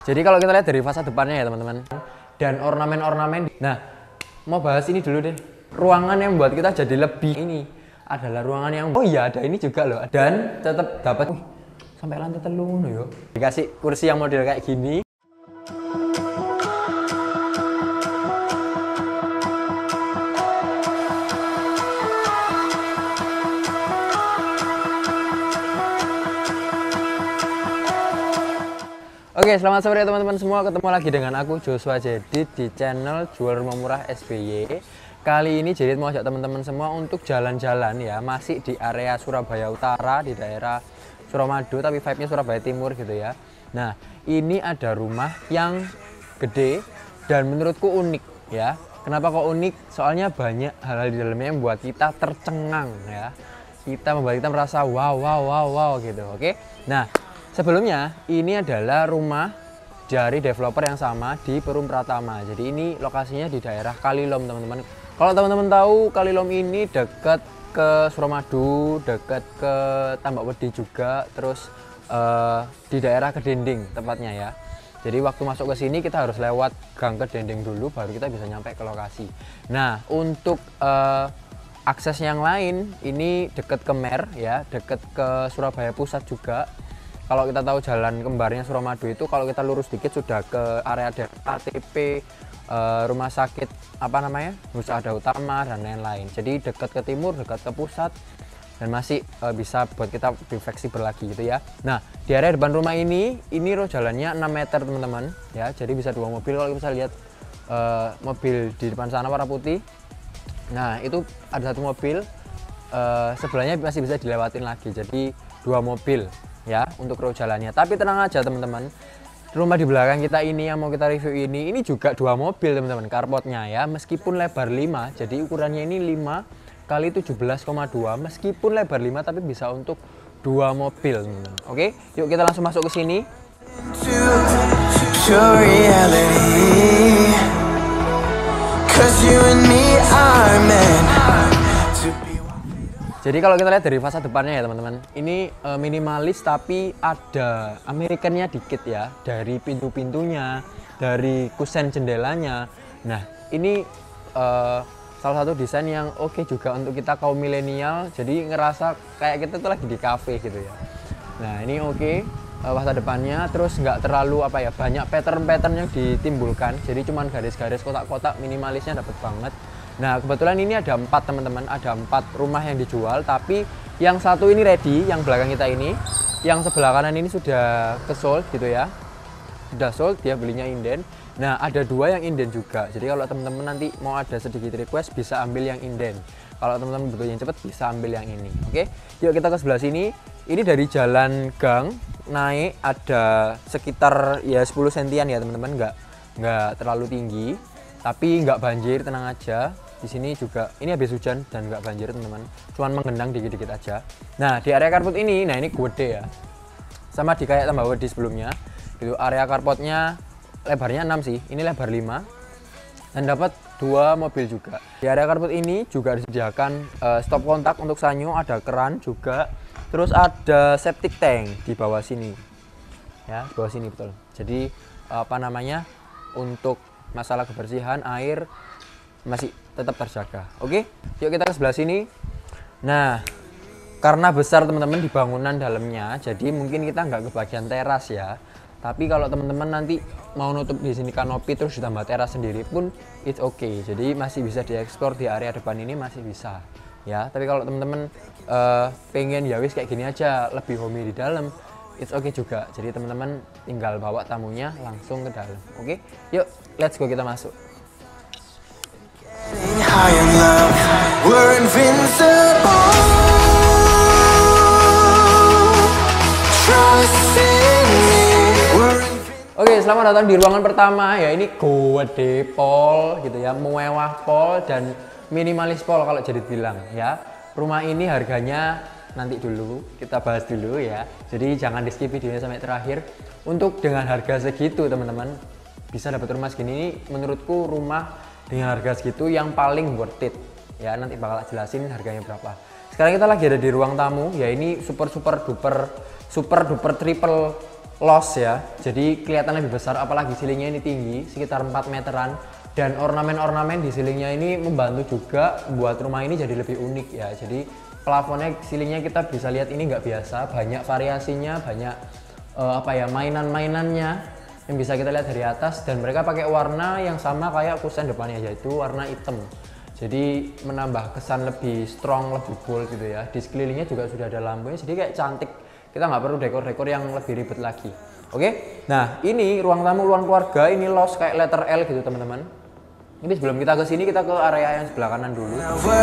Jadi kalau kita lihat dari fasad depannya ya teman-teman, dan ornamen-ornamen. Nah, mau bahas ini dulu deh. Ruangan yang membuat kita jadi lebih ini adalah ruangan yang ada ini juga loh. Dan tetap dapat sampai lantai telu yo. Dikasih kursi yang model kayak gini. Oke, selamat sore teman-teman semua. Ketemu lagi dengan aku Joshua Jedit di channel Jual Rumah Murah SBY. Kali ini Jedit mau ajak teman-teman semua untuk jalan-jalan ya, masih di area Surabaya Utara, di daerah Suramadu, tapi vibe-nya Surabaya Timur gitu ya. Nah, ini ada rumah yang gede dan menurutku unik ya. Kenapa kok unik? Soalnya banyak hal-hal di dalamnya yang membuat kita tercengang ya. Membuat kita merasa wow gitu. Oke. Nah, sebelumnya, ini adalah rumah dari developer yang sama di Perum Pratama. Jadi ini lokasinya di daerah Kalilom, teman-teman. Kalau teman-teman tahu, Kalilom ini dekat ke Suramadu, dekat ke Tambak Wedi juga, terus di daerah Kedending tepatnya ya. Jadi waktu masuk ke sini kita harus lewat gang Kedending dulu, baru kita bisa nyampe ke lokasi. Nah, untuk akses yang lain, ini dekat ke Mer ya, dekat ke Surabaya Pusat juga. Kalau kita tahu jalan kembarnya Suramadu itu, kalau kita lurus dikit sudah ke area ATP, rumah sakit Husada Utama dan lain-lain. Jadi dekat ke timur, dekat ke pusat, dan masih bisa buat kita lebih fleksibel lagi gitu ya. Nah, di area depan rumah ini jalannya 6 meter teman-teman ya. Jadi bisa 2 mobil. Kalau kita lihat mobil di depan sana warna putih. Nah, itu ada 1 mobil, sebelahnya masih bisa dilewatin lagi. Jadi 2 mobil ya untuk road jalannya. Tapi tenang aja teman-teman, rumah di belakang kita ini yang mau kita review ini juga 2 mobil teman-teman, carportnya ya. Meskipun lebar 5, jadi ukurannya ini 5 kali 17,2, meskipun lebar 5 tapi bisa untuk 2 mobil teman-teman. Oke, yuk kita langsung masuk ke sini. Jadi kalau kita lihat dari fasad depannya ya teman-teman, ini minimalis tapi ada Amerikannya dikit ya, dari pintu-pintunya, dari kusen jendelanya. Nah, ini salah satu desain yang oke juga untuk kita kaum milenial, jadi ngerasa kayak kita tuh lagi di cafe gitu ya. Nah, ini oke, fasad depannya, terus nggak terlalu banyak pattern-pattern yang ditimbulkan, jadi cuman garis-garis kotak-kotak, minimalisnya dapet banget. Nah, kebetulan ini ada 4 teman-teman, ada 4 rumah yang dijual, tapi yang satu ini ready, yang belakang kita ini, yang sebelah kanan ini sudah ke-sold gitu ya, sudah sold, dia belinya inden. Nah, ada 2 yang inden juga, jadi kalau teman-teman nanti mau ada sedikit request bisa ambil yang inden. Kalau teman-teman butuh yang cepet bisa ambil yang ini. Oke, yuk kita ke sebelah sini. Ini dari jalan gang naik ada sekitar ya 10 sentian ya teman-teman, nggak terlalu tinggi, tapi nggak banjir, tenang aja. Di sini juga ini habis hujan dan nggak banjir teman-teman, cuman menggenang dikit-dikit aja. Nah, di area carport ini, nah ini gede ya, sama di kayak Tambak Wedi sebelumnya itu. Area carportnya lebarnya 6 sih, ini lebar 5 dan dapat 2 mobil juga. Di area carport ini juga disediakan stop kontak untuk sanyo, ada keran juga, terus ada septic tank di bawah sini ya, di bawah sini betul. Jadi untuk masalah kebersihan air masih tetap terjaga. Oke, yuk kita ke sebelah sini. Nah, karena besar teman-teman di bangunan dalamnya, jadi mungkin kita nggak ke bagian teras ya. Tapi kalau teman-teman nanti mau nutup di sini kanopi terus ditambah teras sendiri pun it's okay. Jadi masih bisa dieksplor di area depan ini, masih bisa ya. Tapi kalau teman-teman pengen ya wis kayak gini aja, lebih homey di dalam, it's okay juga. Jadi teman-teman tinggal bawa tamunya langsung ke dalam. Oke, yuk let's go, kita masuk. Oke, selamat datang di ruangan pertama ya. Ini gede pol gitu ya, mewah pol dan minimalis pol kalau Jedit bilang ya. Rumah ini harganya nanti dulu kita bahas dulu ya. Jadi jangan di skip videonya sampai terakhir. Untuk dengan harga segitu teman-teman bisa dapat rumah segini, ini menurutku rumah dengan harga segitu yang paling worth it ya. Nanti bakal jelasin harganya berapa. Sekarang kita lagi ada di ruang tamu ya. Ini super duper triple loss ya, jadi kelihatan lebih besar, apalagi ceilingnya ini tinggi sekitar 4 meteran, dan ornamen-ornamen di ceilingnya ini membantu juga buat rumah ini jadi lebih unik ya. Jadi plafonnya, ceilingnya kita bisa lihat ini nggak biasa, banyak variasinya, banyak apa ya, mainan-mainannya yang bisa kita lihat dari atas, dan mereka pakai warna yang sama kayak kusen depannya, yaitu warna hitam. Jadi menambah kesan lebih strong, lebih bold gitu ya. Di sekelilingnya juga sudah ada lampunya, jadi kayak cantik. Kita nggak perlu dekor-dekor yang lebih ribet lagi. Oke, nah ini ruang tamu, ruang keluarga, ini loss kayak letter L gitu teman-teman. Ini sebelum kita ke sini, kita ke area yang sebelah kanan dulu.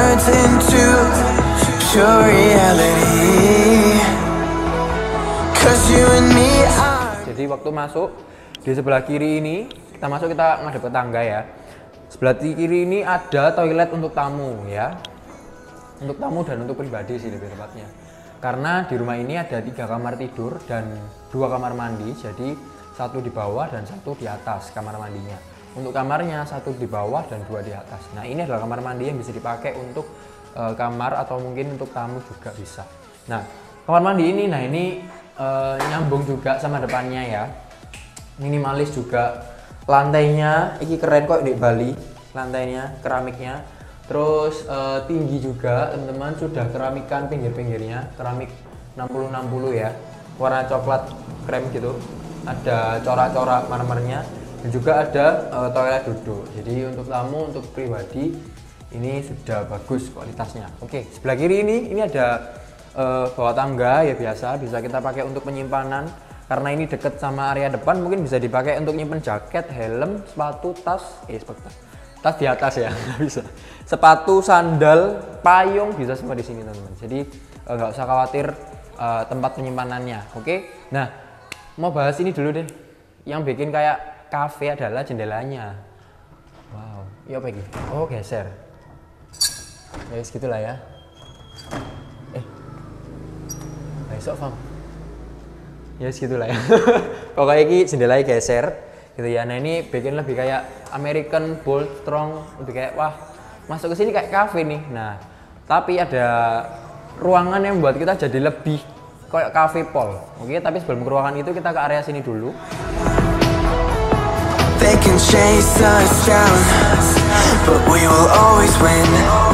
Jadi waktu masuk di sebelah kiri ini, kita masuk, kita ngadep ke tangga ya. Sebelah kiri ini ada toilet untuk tamu ya. Untuk tamu dan untuk pribadi sih lebih tepatnya. Karena di rumah ini ada 3 kamar tidur dan 2 kamar mandi, jadi 1 di bawah dan 1 di atas kamar mandinya. Untuk kamarnya 1 di bawah dan 2 di atas. Nah ini adalah kamar mandi yang bisa dipakai untuk kamar atau mungkin untuk tamu juga bisa. Nah kamar mandi ini, nah ini nyambung juga sama depannya ya. Minimalis juga, lantainya ini keren kok di Bali, lantainya, keramiknya. Terus tinggi juga teman-teman, sudah keramikan pinggir-pinggirnya, keramik 60-60 ya, warna coklat krem gitu, ada corak-corak marmernya, dan juga ada toilet duduk. Jadi untuk tamu, untuk pribadi ini sudah bagus kualitasnya. Oke, sebelah kiri ini ada bawah tangga ya, biasa bisa kita pakai untuk penyimpanan, karena ini deket sama area depan, mungkin bisa dipakai untuk nyimpen jaket, helm, sepatu, tas, tas di atas ya, nggak bisa. Sepatu, sandal, payung bisa semua di sini teman-teman. Jadi nggak usah khawatir tempat penyimpanannya. Oke, nah mau bahas ini dulu deh. Yang bikin kayak cafe adalah jendelanya. Wow, iya apa ini? Oh geser. Ya segitulah ya. Besok Fam. Ya segitulah ya. Pokoknya ini jendelanya geser gitu ya. Nah ini bikin lebih kayak American bold strong, lebih kayak wah masuk ke sini kayak cafe nih. Nah tapi ada ruangan yang membuat kita jadi lebih kayak cafe Paul. Oke, tapi sebelum ke ruangan itu kita ke area sini dulu. They can chase us down, but we will always win,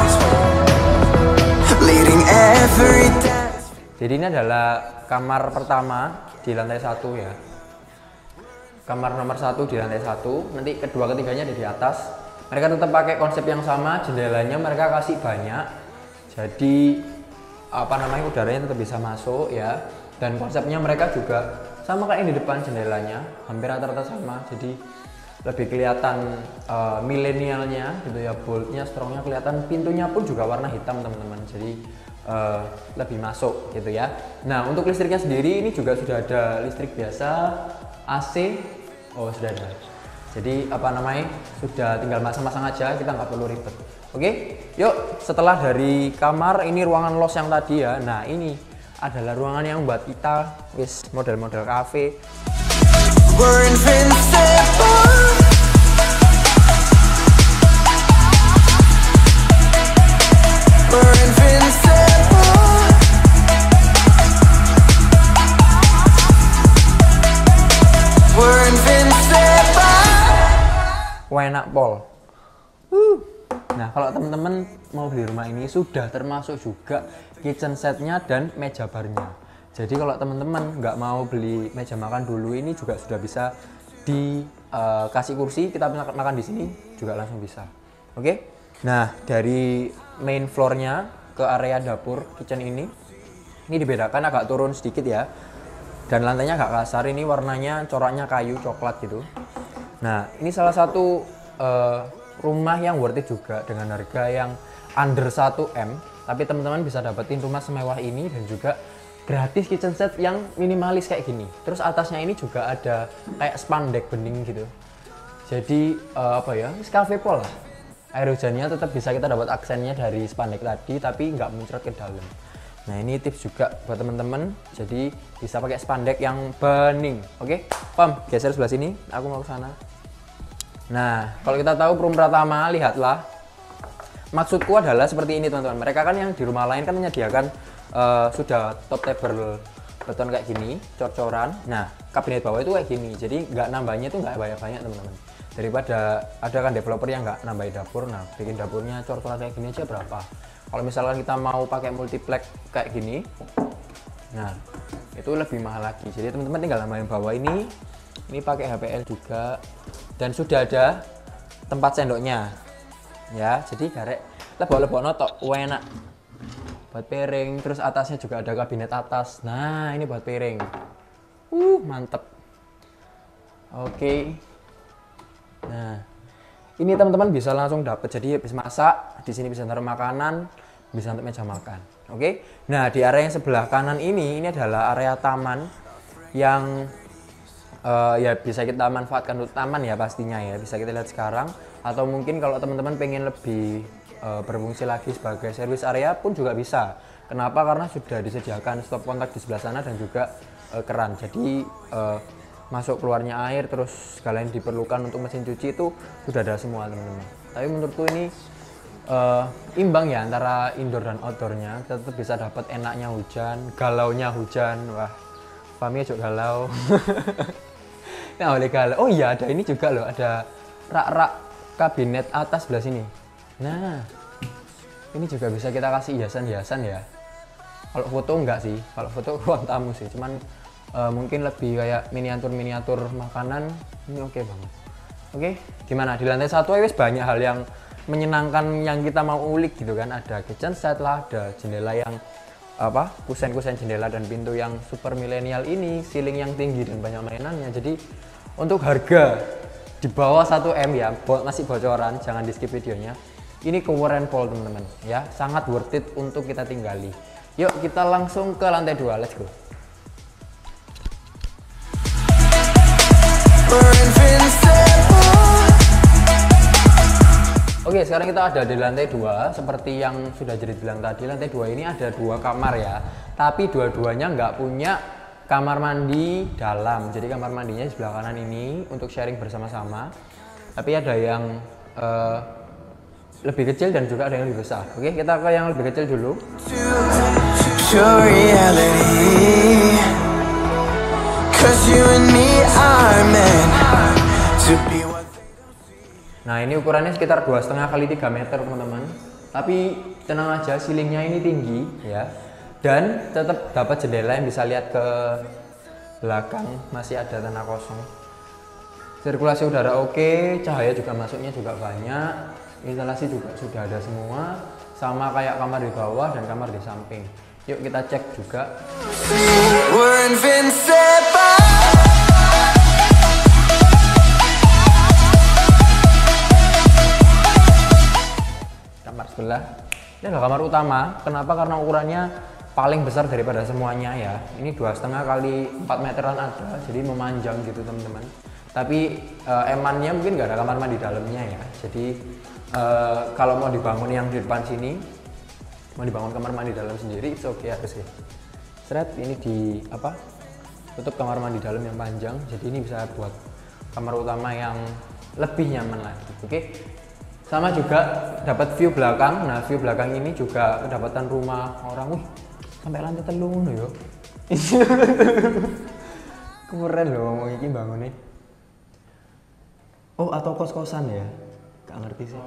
leading every dance. Jadi ini adalah kamar pertama di lantai 1 ya. Kamar nomor 1 di lantai 1, nanti kedua ketiganya ada di atas. Mereka tetap pakai konsep yang sama, jendelanya mereka kasih banyak, jadi apa namanya, udaranya tetap bisa masuk ya. Dan konsepnya mereka juga sama kayak yang di depan, jendelanya hampir rata-rata sama, jadi lebih kelihatan milenialnya gitu ya, boldnya, strongnya kelihatan. Pintunya pun juga warna hitam teman-teman, jadi lebih masuk gitu ya. Nah untuk listriknya sendiri ini juga sudah ada listrik biasa, AC, oh sudah ada. Jadi apa namanya, sudah tinggal masang-masang aja, kita nggak perlu ribet. Oke, yuk setelah dari kamar, ini ruangan los yang tadi ya. Nah ini adalah ruangan yang buat kita wis model-model cafe. We're invincible. We're invincible. We're invincible. Enak pol. Nah kalau teman-teman mau beli rumah ini sudah termasuk juga kitchen setnya dan meja barnya. Jadi kalau teman-teman nggak mau beli meja makan dulu, ini juga sudah bisa dikasih kursi, kita makan di sini juga langsung bisa. Oke. Nah dari main floornya ke area dapur kitchen ini dibedakan agak turun sedikit ya. Dan lantainya agak kasar, ini warnanya coraknya kayu coklat gitu. Nah ini salah satu rumah yang worth it juga dengan harga yang under 1M, tapi teman-teman bisa dapetin rumah semewah ini dan juga gratis kitchen set yang minimalis kayak gini. Terus atasnya ini juga ada kayak spandek bening gitu. Jadi apa ya, cafe pol lah. Air hujannya tetap bisa kita dapat aksennya dari spandek tadi, tapi nggak muncrat ke dalam. Nah ini tips juga buat teman-teman, jadi bisa pakai spandek yang bening. Oke, Pam, geser sebelah sini, aku mau ke sana. Nah kalau kita tahu Perum Pratama, lihatlah. Maksudku adalah seperti ini teman-teman. Mereka kan yang di rumah lain kan menyediakan sudah top table beton kayak gini, cor-coran. Nah kabinet bawah itu kayak gini, jadi nggak nambahnya itu nggak banyak-banyak teman-teman. Daripada ada kan developer yang nggak nambahin dapur, nah bikin dapurnya cor-coran kayak gini aja berapa. Kalau misalkan kita mau pakai multiplex kayak gini, nah itu lebih mahal lagi. Jadi teman-teman tinggal nambahin bawah ini pakai HPL juga, dan sudah ada tempat sendoknya ya, jadi garek lebok-lebok notok enak buat piring. Terus atasnya juga ada kabinet atas, nah ini buat piring, mantep. Oke, nah ini teman-teman bisa langsung dapat, jadi habis masak di sini bisa taruh makanan, bisa untuk meja makan. Oke, nah di area yang sebelah kanan ini adalah area taman yang ya bisa kita manfaatkan untuk taman ya pastinya ya, bisa kita lihat sekarang. Atau mungkin kalau teman-teman pengen lebih berfungsi lagi sebagai service area pun juga bisa. Kenapa? Karena sudah disediakan stop kontak di sebelah sana dan juga keran. Jadi masuk keluarnya air, terus segala yang diperlukan untuk mesin cuci itu sudah ada semua teman-teman. Tapi menurutku ini imbang ya antara indoor dan outdoornya, tetap bisa dapat enaknya hujan, galaunya hujan. Wah, Fami juga galau. Nah, oleh galau. Oh iya, ada ini juga loh, ada rak-rak kabinet atas sebelah sini. Nah, ini juga bisa kita kasih hiasan-hiasan ya. Kalau foto enggak sih, kalau foto ruang tamu sih, cuman mungkin lebih kayak miniatur-miniatur makanan. Ini oke banget. Oke, gimana? Di lantai satu wis banyak hal yang menyenangkan yang kita mau ulik gitu kan. Ada kitchen set lah, ada jendela yang kusen-kusen jendela dan pintu yang super milenial ini, ceiling yang tinggi dan banyak mainannya. Jadi untuk harga di bawah 1 M ya, masih bocoran, jangan di skip videonya. Ini ke Warren Paul teman-teman ya, sangat worth it untuk kita tinggali. Yuk kita langsung ke lantai 2, let's go. Oke, sekarang kita ada di lantai 2. Seperti yang sudah jadi bilang tadi, lantai 2 ini ada 2 kamar ya, tapi dua-duanya nggak punya kamar mandi dalam. Jadi kamar mandinya di sebelah kanan ini untuk sharing bersama-sama, tapi ada yang lebih kecil dan juga ada yang lebih besar. Oke, kita ke yang lebih kecil dulu. Nah, ini ukurannya sekitar 2,5 kali 3 meter teman-teman. Tapi tenang aja, ceilingnya ini tinggi ya, dan tetap dapat jendela yang bisa lihat ke belakang, masih ada tanah kosong. Sirkulasi udara oke, cahaya juga masuknya juga banyak, instalasi juga sudah ada semua, sama kayak kamar di bawah dan kamar di samping. Yuk kita cek juga. Kamar sebelah, ini adalah kamar utama. Kenapa? Karena ukurannya paling besar daripada semuanya ya. Ini 2,5 kali 4 meteran ada, jadi memanjang gitu teman-teman. Tapi emannya mungkin nggak ada kamar mandi dalamnya ya. Jadi kalau mau dibangun yang di depan sini, mau dibangun kamar mandi dalam sendiri, itu oke harus ya. Seret ini tutup kamar mandi dalam yang panjang, jadi ini bisa buat kamar utama yang lebih nyaman lagi. Oke. Sama juga dapat view belakang. Nah, view belakang ini juga kedapatan rumah orang. Wih, sampai lantai 3 loh yo. Keren loh ngomong iki bangunnya. Oh, atau kos-kosan ya? Gak ngerti sih.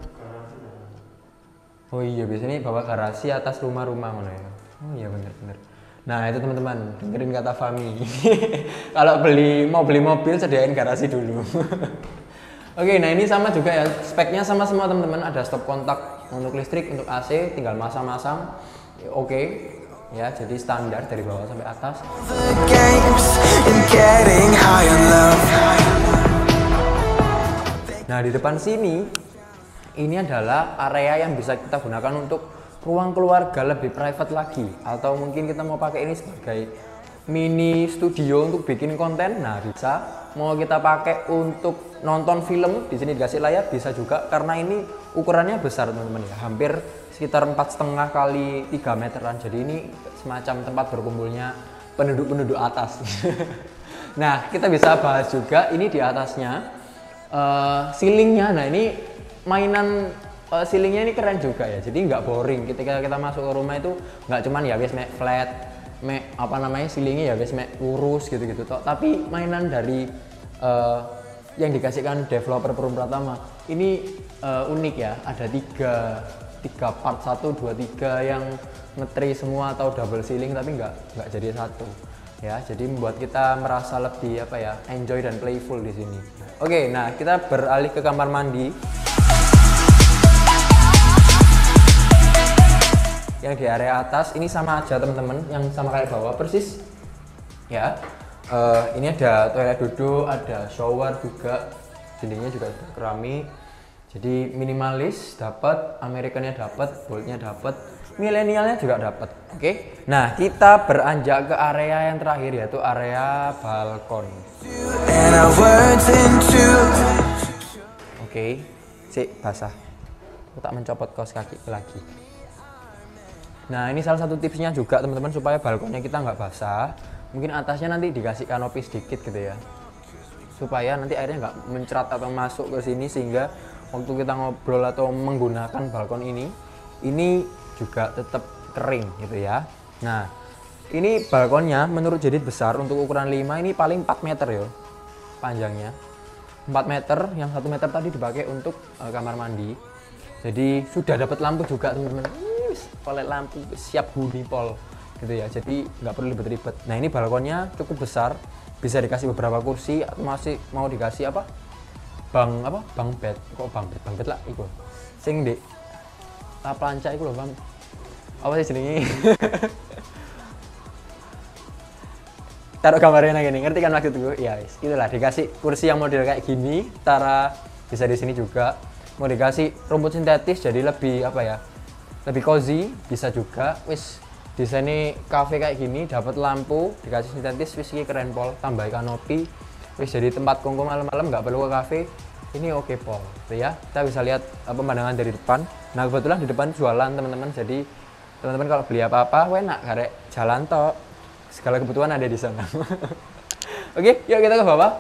Oh iya, biasanya bawa garasi atas rumah-rumah mana ya. Oh iya, bener-bener. Nah, itu teman-teman, dengerin kata Fami. Kalau mau beli mobil, sediain garasi dulu. Oke, nah ini sama juga ya, speknya sama semua teman-teman. Ada stop kontak untuk listrik, untuk AC, tinggal masang-masang. Oke, ya, jadi standar dari bawah sampai atas. Nah, di depan sini, ini adalah area yang bisa kita gunakan untuk ruang keluarga lebih private lagi. Atau mungkin kita mau pakai ini sebagai mini studio untuk bikin konten. Nah, bisa. Mau kita pakai untuk nonton film, di sini dikasih layar, bisa juga. Karena ini ukurannya besar teman-teman ya, hampir sekitar 4,5 kali 3 meteran. Jadi ini semacam tempat berkumpulnya penduduk-penduduk atas. Nah, kita bisa bahas juga ini di atasnya ceilingnya. Nah, ini mainan ceilingnya ini keren juga ya. Jadi nggak boring ketika kita masuk ke rumah itu, nggak cuman ya wes flat, apa namanya silingnya ya guys, lurus gitu-gitu toh. Tapi mainan dari yang dikasihkan developer Perum Pratama ini unik ya, ada tiga part, 1, 2, 3 yang ngetri semua atau double ceiling, tapi nggak jadi satu ya, jadi membuat kita merasa lebih apa ya, enjoy dan playful di sini. Oke, nah kita beralih ke kamar mandi yang di area atas. Ini sama aja teman-teman, yang sama kayak bawah persis ya. Ini ada toilet duduk, ada shower juga, dindingnya juga ada keramik. Jadi minimalis dapat, Amerikannya dapat, boldnya dapat, milenialnya juga dapat. Oke. Nah, kita beranjak ke area yang terakhir, yaitu area balkon. Oke. Sik, basah. Aku tak mencopot kaos kaki lagi. Nah, ini salah satu tipsnya juga teman-teman, supaya balkonnya kita nggak basah. Mungkin atasnya nanti dikasih kanopi sedikit gitu ya, supaya nanti airnya nggak mencerat atau masuk ke sini, sehingga waktu kita ngobrol atau menggunakan balkon ini juga tetap kering gitu ya. Nah, ini balkonnya menurut Jedit besar, untuk ukuran 5 ini paling 4 meter ya panjangnya, 4 meter, yang 1 meter tadi dipakai untuk kamar mandi. Jadi sudah dapat lampu juga teman-teman, oleh lampu siap huni pol gitu ya, jadi nggak perlu ribet-ribet. Nah, ini balkonnya cukup besar, bisa dikasih beberapa kursi, atau masih mau dikasih bang bed, kok bang bed lah itu sing di planca itu loh bang, apa sih jenenge? Taruh gambarnya gini, ngerti kan maksudku? Ya wis, itulah, dikasih kursi yang model kayak gini, cara bisa di sini juga. Mau dikasih rumput sintetis jadi lebih apa ya, lebih cozy, bisa juga. Wis di sini cafe kayak gini, dapat lampu, dikasih sintetis, wis ini keren pol, tambah kanopi, wis jadi tempat kongko malam-malam, nggak perlu ke cafe. Ini oke pol, gitu ya. Kita bisa lihat pemandangan dari depan. Nah, kebetulan di depan jualan teman-teman, jadi teman-teman kalau beli apa-apa, enak karek jalan tok, segala kebutuhan ada di sana. Oke, yuk kita ke bawah.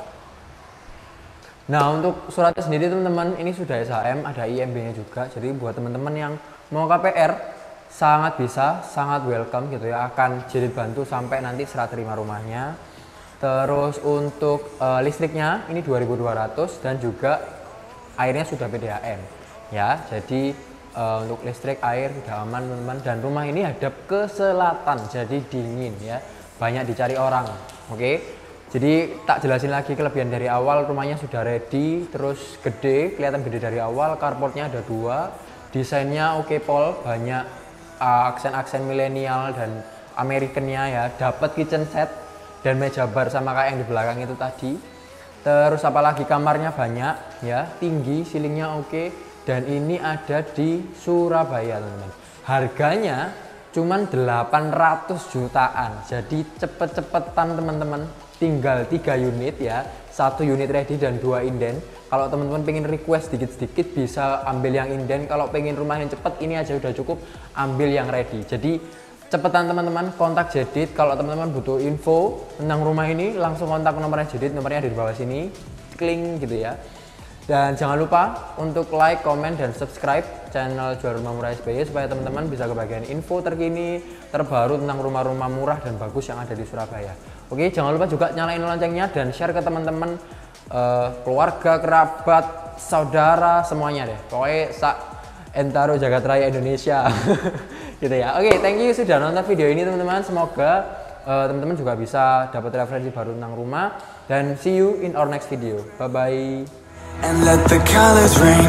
Nah, untuk suratnya sendiri teman-teman, ini sudah SHM, ada IMB-nya juga. Jadi buat teman-teman yang mau KPR, sangat bisa, sangat welcome gitu ya, akan Jedit bantu sampai nanti serah terima rumahnya. Terus untuk listriknya ini 2.200 dan juga airnya sudah PDAM ya, jadi untuk listrik, air sudah aman teman-teman. Dan rumah ini hadap ke selatan, jadi dingin ya, banyak dicari orang. Oke, jadi tak jelasin lagi kelebihan dari awal, rumahnya sudah ready, terus gede, kelihatan gede dari awal. Carportnya ada 2, desainnya oke pol, banyak aksen-aksen milenial dan Americannya ya, dapat kitchen set dan meja bar sama kayak yang di belakang itu tadi. Terus apalagi kamarnya banyak ya, tinggi, ceilingnya oke, dan ini ada di Surabaya teman-teman. Harganya cuman 800 jutaan, jadi cepet-cepetan teman-teman, tinggal 3 unit ya, 1 unit ready dan 2 inden. Kalau teman-teman pengen request sedikit-sedikit bisa ambil yang inden, kalau pengen rumah yang cepet ini aja udah cukup, ambil yang ready. Jadi cepetan teman-teman, kontak Jedit. Kalau teman-teman butuh info tentang rumah ini, langsung kontak nomornya Jedit, nomornya ada di bawah sini, klik gitu ya. Dan jangan lupa untuk like, comment, dan subscribe channel Jual Rumah Murah SBY, supaya teman-teman bisa kebagian info terkini, terbaru tentang rumah-rumah murah dan bagus yang ada di Surabaya. Oke, jangan lupa juga nyalain loncengnya dan share ke teman-teman, keluarga, kerabat, saudara, semuanya deh. Pokoknya Entaro Jagat Raya Indonesia. Gitu ya. Oke, thank you sudah nonton video ini teman-teman. Semoga teman-teman juga bisa dapat referensi baru tentang rumah, dan see you in our next video. Bye bye. And let the colors rain,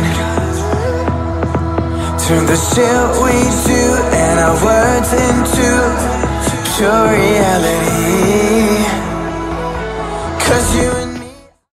turn the shit we do and our words into pure reality.